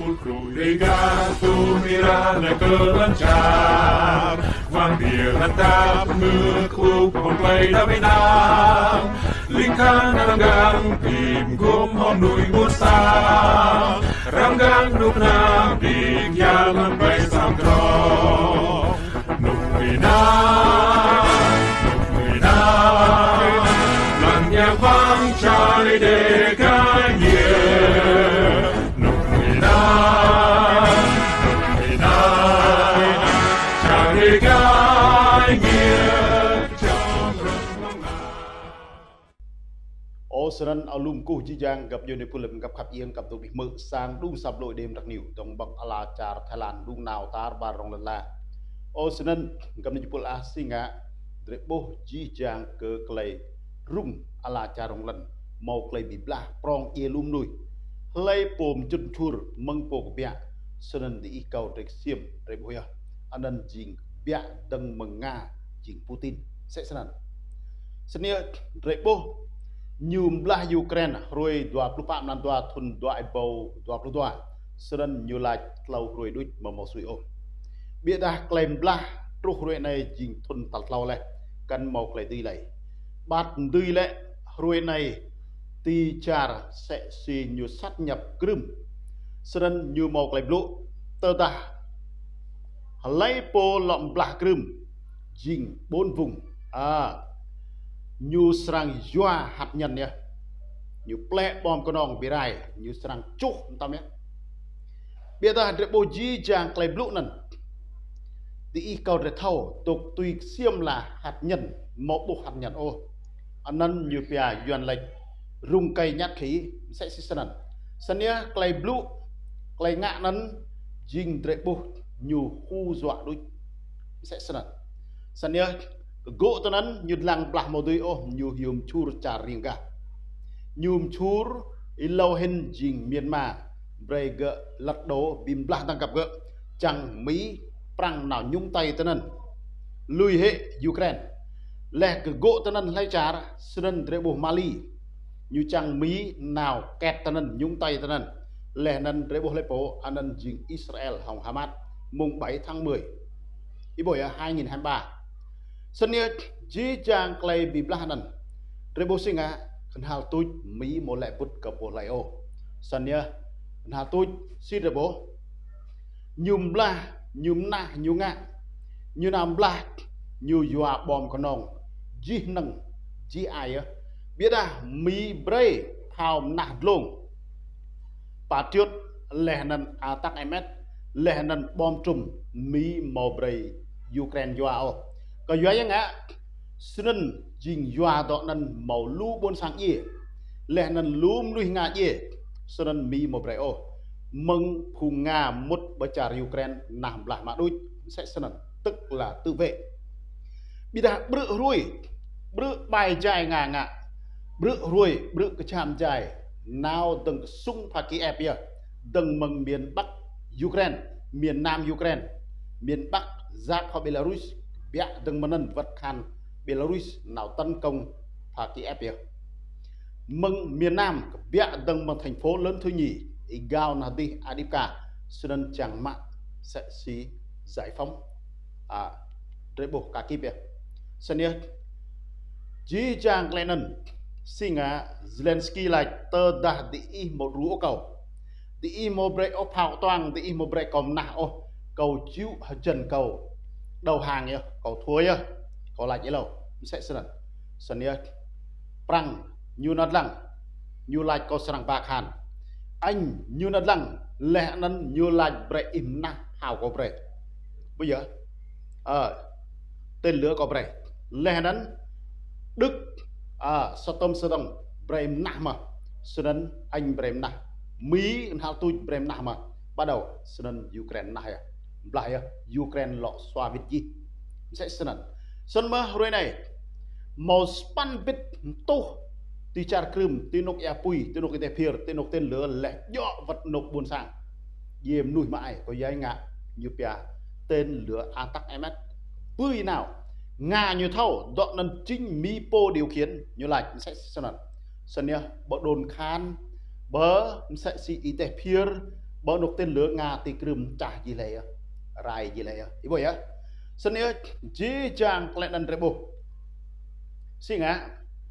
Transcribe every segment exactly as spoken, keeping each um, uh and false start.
Fulcruliga tu mirada ke lancar Vang dia rantap mekuk play đã mấy năm Linh khang nanggang tìm gom hòn núi buốt xa Răng gang nụ nam đi kia ngân bay sang trò Nụ người nam, nụ người nam Lần nhạc vang trái để cái nghĩa Nụ người nam, nụ người nam Trái để cái nghĩa Ô sân ao lùm cú chi giang gặp nhiều nơi phụ lầm gặp khắp yên gặp tụ bị mơ sang đung sập lội đêm đặc nhiều trong bằng ala char Thái Lan đung nào tar ba rong lần la ô sân gặp nhiều phụ la singa drepo chi giang cơ clay rung ala char rong lần màu clay bị bla prong ye lùm nuôi lay pom chân chur măng po bia sân đi cầu trek xiêm drepo ya anan jing bia đằng măng nga jing Putin sẽ sân sân nia drepo nhum belah Ukraine roi dua puluh empat nan dua thun dua bau dua puluh dua seren nyulai tlau roi duit mau sui om bia dah klaim belah truh roi này jing thun tal tlau le kan mau klai ti lai bat tui le roi này ti char sẽ si nyu sát nhập krum seren nyu mau klai blu tơ ta lấy po lom belah krum jing bốn vùng à như serang jua hạt nhân nhé, như ple bom con ong birai, như serang chúc tâm nhé. Bây giờ hạt bộ gì chàng clay blue nè, thì câu để thâu tục tùy xiêm là hạt nhân, một bộ hạt nhân ô, anh nên như bia duyên lệch, rung cây nhát khí sẽ xí sân, sân nhé clay blue, clay ngạ nấn, jing để bộ như khu dọa đôi sẽ sân, sân nhé gỗ tao nắn như lang blah màu tươi ô như hium chur chả riêng cả nhum chur ilau hen jing Myanmar breg lật đổ bìm blah tăng cặp gỡ chẳng mỹ prang nào nhung tay tao nắn lùi hệ Ukraine lẹ cái gỗ tao nắn lấy trả sơn tre bộ Mali như chẳng mỹ nào kẹt tao nắn nhung tay tao nắn lẹ nắn tre bộ lấy phố anh nắn jing Israel hòng Hamas mùng bảy tháng mười ý bồi hai nghìn hai mươi ba sân nia chỉ chàng clay bị blahanan rebo singa khăn hào tôi mỹ một lệ bút cặp bộ lại ô sân nia khăn hào tôi si rebo nhum bla nhum na nhum ngạ như nam bla như dọa bom con nòng chỉ nâng chỉ ai á biết à mỹ bray thao nạt lông patriot lẻ nần attack em ét lẻ nần bom trùm mỹ màu bray Ukraine dọa ô có dọa yang á sân jing dọa đó nần màu lu bốn sang ye lẽ nần lúm nuôi ngà ye sân mi một bray ô mừng phùng nga một bờ chả Ukraine nằm lại mà đôi sẽ sân tức là tự vệ bị đã bự ruồi bự bài dài ngà ngà bự ruồi bự cái chạm dài nào từng sung phá ký ép ya từng mừng miền Bắc Ukraine miền Nam Ukraine miền Bắc giáp họ Belarus bịa từng mần vật khăn Belarus nào tấn công phá ký ép ya mừng miền Nam bịa từng một thành phố lớn thứ nhì Igao Nadi Adipka Sudan chẳng mạng sẽ xí giải phóng à rễ bộ cả kịp ya sân nhé chỉ chàng Lennon xin á Zelensky lại tơ đã đi một rú cầu đi một break op hào toàn đi một break còn nào cầu chịu trần cầu đầu hàng nhá cầu thua nhá cầu lại như lâu sẽ sân sân nhé prang như nó lăng như lại cầu sẵn bạc hàn anh như nó lăng lẽ năn như lại break im na hào có break bây giờ ờ tên lửa có break lẽ năn Đức à sao tâm sơ đồng brem nạ mà sân anh brem nạ Mỹ hao tôi brem nạ mà bắt đầu sân Ukraine này lại Ukraine lọ xoa việt gì sẽ sân sân mà rồi này màu span bit tu ti char krim ti nục apui ti nục cái phir ti nục tên lửa lẹ dọ vật nục buồn sang dìm nuôi mãi có giấy ngạ như pia tên lửa attack em ét bươi nào Nga như thâu đoạn nâng chính mi po điều khiển như là sẽ sân sân nhá bộ đồn khan bớ sẽ si y tế phier bỡ nục tên lửa nga ti krum trả gì lệ rai gì lệ ý bồi á sân nhớ chỉ chàng lại năn rebo xin á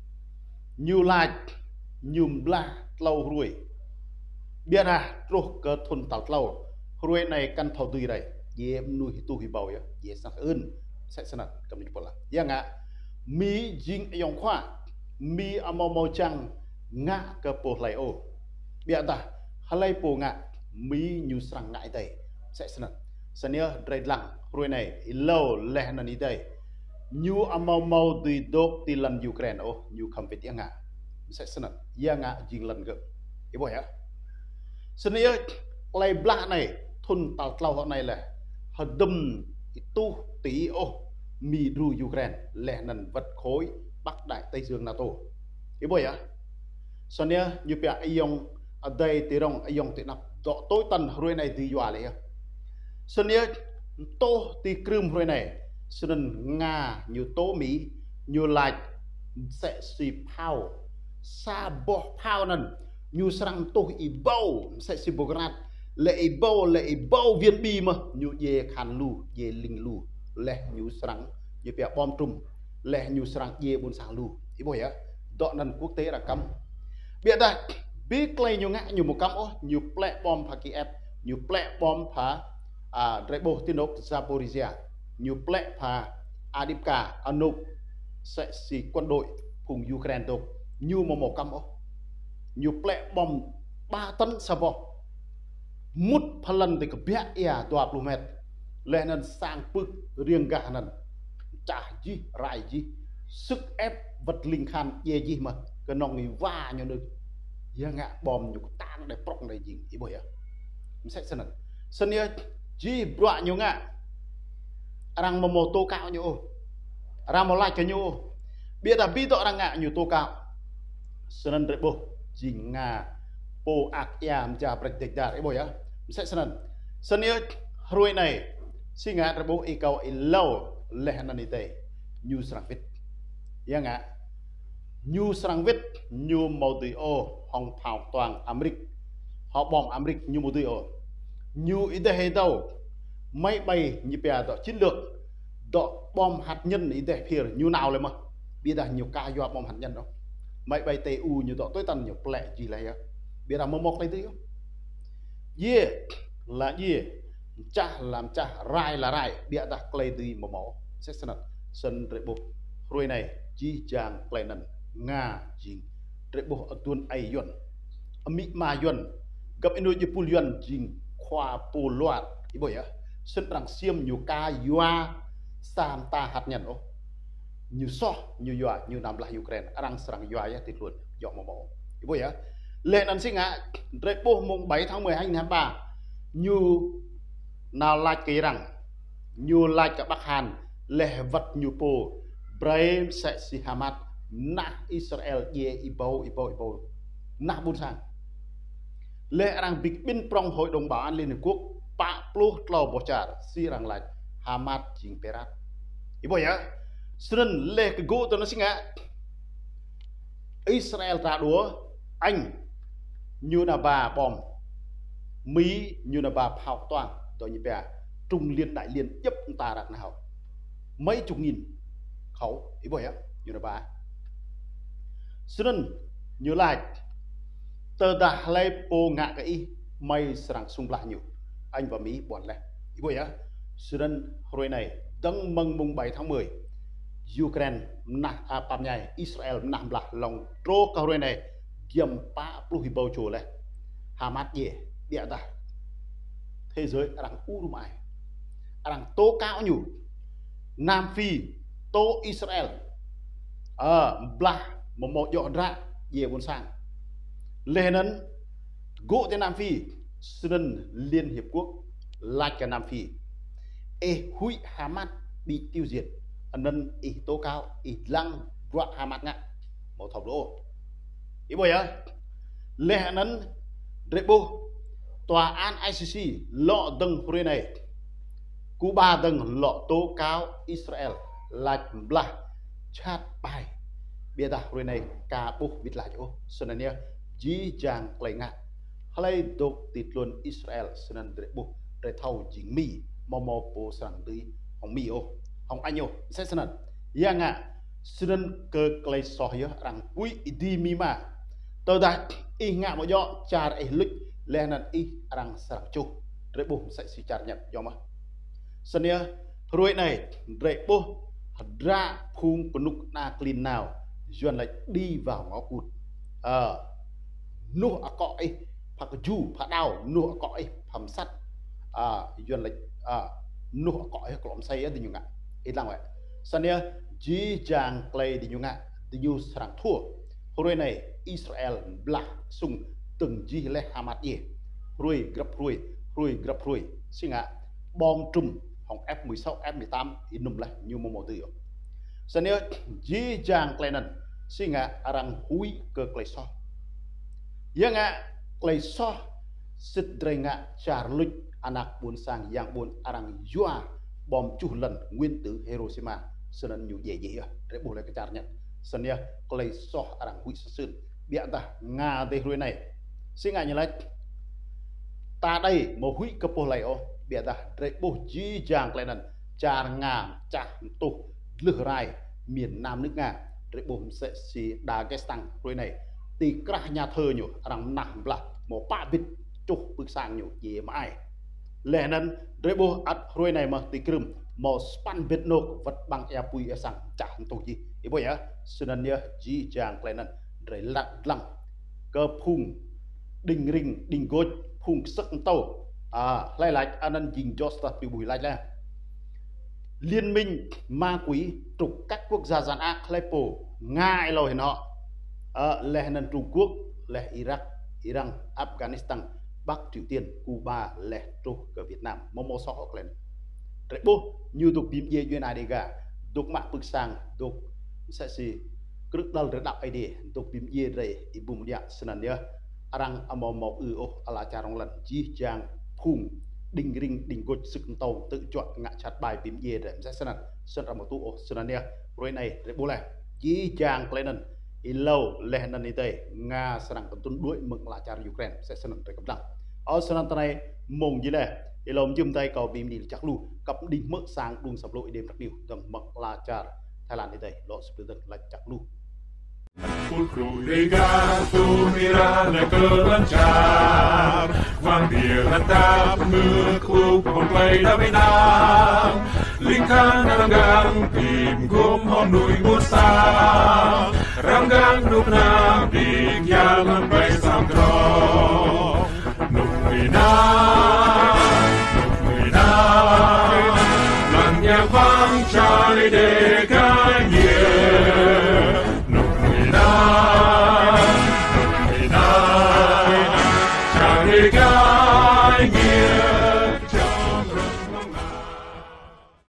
nhiều lại nhùm la lâu ruồi biết à rồi cơ thôn tàu lâu ruồi này căn thầu tùy đây dễ nuôi tu hi bầu ya dễ sắc ơn sẽ sanh cầm đi là yang ạ mi jing yong khoa mi amo mo chang ngã cơ po lại ô biết ta halai po ngã mi nhu sang ngại đây sẽ sanh sanh nhớ đầy lặng ruồi này lâu lẹ nani đây nhu amo mo tùy đốt tì lần Ukraine ô nhu cầm về tiếng ngã sẽ sanh yang ạ jing lần gỡ ý bồi á sanh nhớ lại bla này thôn tàu lâu họ này là họ đâm tu tí ô mì ru Ukraine lẻ nần vật khối Bắc Đại Tây Dương NATO ý bồi á sau này như bây giờ ông ở đây thì ông ông thì nạp dọ tối tần rồi này thì dọa lại sau này tô thì krum rồi này sau nên Nga như tô Mỹ như lại sẽ xì phao xa bỏ phao nần như sang tô ý bầu sẽ xì bồ gạt lệ bao lệ bao viên bi mà như về khăn lu về linh lu lệ như sáng như bè bom trùm lệ như sáng về buôn sáng lu ý bồi á đoạn nền quốc tế là cấm biết đây biết lấy như ngã như một cấm ô như plẹ bom phá Kiev như plẹ bom phá à Rebo Tinok Zaporizhia như plẹ phá Adipka Anuk sẽ xì quân đội cùng Ukraine đâu như một một cấm ô như plẹ bom ba tấn sa bò mút phần lần thì cái bé ya tòa plumet lên nên sang bực riêng gà nần trả gì rải gì sức ép vật linh khan ye gì mà cái nòng người va nhau được ya ngạ bom nhiều tang để prok này gì ý bồi á mình sẽ xem sân ơi gì bọa nhiều ngạ rằng mà mô tô cao nhiều rằng một like cái nhiều biết là biết tọa rằng ngạ nhiều tô cao sân để bồ gì ngà po ak yam ja praktik dar ý bồi á sẽ sân sân ơi rồi này xin ngạ để bố ý cầu ý lâu lẽ nani tê như sang vít ya ngạ như sang vít như màu tùy ô hong phao toàn Americ họ bom Americ như màu tùy ô như ý thế hay đâu máy bay như bè đó chiến lược đó bom hạt nhân ý thế phía như nàoเลยmà biết là nhiều ca do bom hạt nhân đâu máy bay tê u như đó tối tần nhiều lệ gì này biết là một một này tí không yeah là yeah cha làm cha rai là rai địa đặt clay đi một mẫu sẽ sân sân rệ bộ rồi này chi chàng clay nần nga jing rệ bộ ở tuần ai yuan mỹ ma yuan gặp indo như pul yuan jing khoa pul loạn ý bồi á sân rằng xiêm nhiều ca yua sam ta hạt nhân ô như so như yua như nam là Ukraine đang serang yua ya tịt luôn dọn một mẫu ý bồi á lệ nần sinh ạ rệ bộ mùng bảy tháng mười hai năm ba như nào lại cái rằng như lại cả Bắc Hàn lệ vật như po Brahim sẽ si Hamas na Israel ye ibo ibo ibo na buôn sang lệ rằng bị biên prong hội đồng bảo an Liên Hợp Quốc pa plus lâu bỏ trả si rằng lại Hamas chính perat ibo ya sân lệ cái gỗ tôi nó sinh ạ Israel trả đũa anh như là bà bom Mỹ như là bà pháo toàn tôi như bè trung liên đại liên chấp ta đặt nào mấy chục nghìn khẩu ý bồi á như là bà sân như lại tờ đã lấy po ngạ cái mây sẵn sung lại nhiều anh và Mỹ bọn này ý bồi á sân rồi này đăng mừng mùng bảy tháng mười Ukraine na à pam nhai Israel nằm là lòng trô cao rồi này kiềm pa plus bầu chùa này Hamas gì địa ta thế giới đang u mãi đang tố cao nhủ Nam Phi tố Israel ở bla một một dọn ra về buôn sang lên ấn gỗ tới Nam Phi sân Liên Hiệp Quốc lại cả Nam Phi e hui Hamas bị tiêu diệt anh nên ý tố cao ý lăng đoạn Hamas ngã một thọc đô ý bồi á lên ấn Rebo tòa án I C C lọ tầng hồi này Cuba tầng lọ tố cáo Israel là bla chat bài biết à hồi này cả bộ vịt lại chỗ sân này dí chàng lấy ngạ hay độc tịt luôn Israel sân để buộc để thâu chính Mỹ mò mò bố sang tới hồng Mỹ ô hồng Anh ô sẽ sân yang à sân cơ clay soi rằng quý đi mi mà tôi đã y ngạ một gió chả ấy lịch lên là y rằng sạc chu để buộc sẽ xì chặt nhận do mà sân nhá rồi này để buộc ra phun của nút na clean nào duyên lại đi vào ngõ cụt ờ nụ ở cõi phật du phật đào nụ ở cõi phẩm sắt à duyên lại à nụ ở cõi cọm say thì nhung ạ ít lăng vậy sau này chỉ chàng clay thì nhung ạ thì nhung sang thua hồi này Israel bla sung từng gì lẽ Hamas gì rồi gặp rồi rồi gặp rồi xin ạ bom trùm hỏng F mười sáu F mười tám in nằm lại như một màu từ sau này chỉ chàng clay nè xin ạ rằng húi cơ clay so yang ạ clay so sit ngạ char lịch anak buôn sang yang buôn arang yua bom chu lần nguyên tử Hiroshima sơn nhiều dễ dễ để bù lại cái char nhận sơn nha clay so arang húi sơn biện ta nga đây rồi này xin ngài như lấy ta đây một húi cấp bù lại ô biện ta để bù chỉ chàng clay nè char nga char tu lửa rai miền Nam nước Nga để bùm sẽ xì đá cái tăng rồi này thì cả nhà thơ nhủ rằng nặng là một ba bít chục bước sang nhủ gì mà ai lẽ nên để bù ắt rồi này mà thì kìm một span bít nô vật bằng ea pui ea sang chẳng tổ gì ý bây giờ xin anh nhớ chỉ chàng lại nên để lặng lặng cơ phung đình rình đình gối phung sức tàu à lại lại anh anh dình cho ta bị bùi lại là liên minh ma quỷ trục các quốc gia gian ác Aleppo ngại rồi nó ở lẽ nên Trung Quốc lẽ Iraq Iran Afghanistan Bắc Triều Tiên Cuba lẽ trục ở Việt Nam mô mô sọ học lên để bố như tục bìm dê duyên ai đi gà tục mạng bức sang tục sẽ xì cực đal rất đặc ai đi tục bìm dê đây ibum dia senan dia arang amo mau ư ô ala charong lần chi chang phùng đình rinh đình cột sức tàu tự chọn ngã chặt bài bìm dê để sẽ sân sân ra một tu ô senan dia rồi này để bố này chi chang lên lâu leh nan ite nga serang tuntun đuổi mừng là char Ukraine sẽ sân để cầm đăng ở sân này mong gì này ilom chum tay cầu bìm đi chắc lu cặp đinh mỡ sang đun sập lội đêm đặc điều tầm mực là char Thái Lan ite lộ sập được là chắc lu Pulcru legato mirare cơ lanchar vang địa lan tap mưa khu con play đã bên nam linh khang đang gang tìm gom hòn núi buốt xa răng gang nục nam đi kia lan bay sang trò nục người nam nục người nam lần nhạc vang trai để ca nhiều Hãy subscribe cho kênh Ghiền Mì Gõ để không bỏ lỡ những video hấp dẫn.